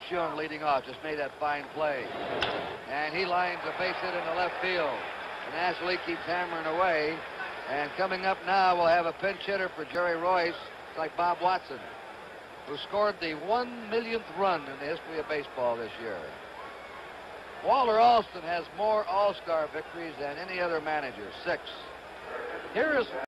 Concepción leading off, just made that fine play. And he lines a base hit into left field. And Ashley keeps hammering away. And coming up now, we'll have a pinch hitter for Jerry Royce. It's like Bob Watson, who scored the 1,000,000th run in the history of baseball this year. Walter Alston has more All-Star victories than any other manager, 6. Here is